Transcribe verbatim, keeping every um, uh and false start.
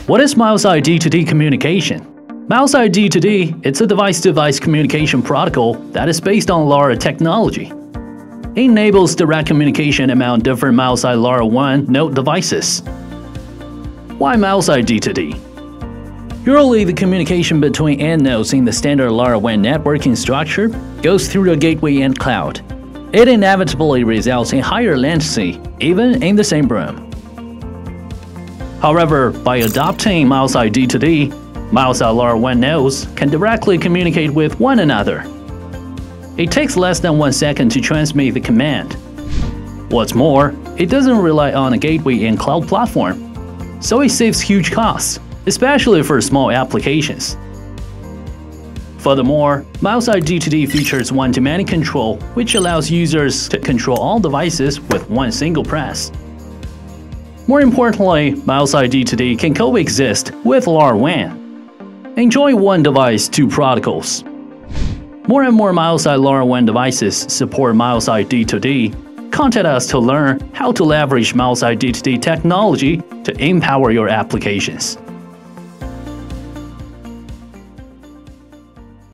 What is Milesight D two D Communication? Milesight D two D is a device-to-device communication protocol that is based on LoRa technology. It enables direct communication among different Milesight LoRaWAN node devices. Why Milesight D two D? Usually, the communication between end nodes in the standard LoRaWAN networking structure goes through the gateway and cloud. It inevitably results in higher latency, even in the same room. However, by adopting Milesight D two D, Milesight LoRaWAN nodes can directly communicate with one another. It takes less than one second to transmit the command. What's more, it doesn't rely on a gateway and cloud platform, so it saves huge costs, especially for small applications. Furthermore, Milesight D two D features one-to-many control, which allows users to control all devices with one single press. More importantly, Milesight D two D can coexist with LoRaWAN. Enjoy one device, two protocols. More and more Milesight LoRaWAN devices support Milesight D two D. Contact us to learn how to leverage Milesight D two D technology to empower your applications.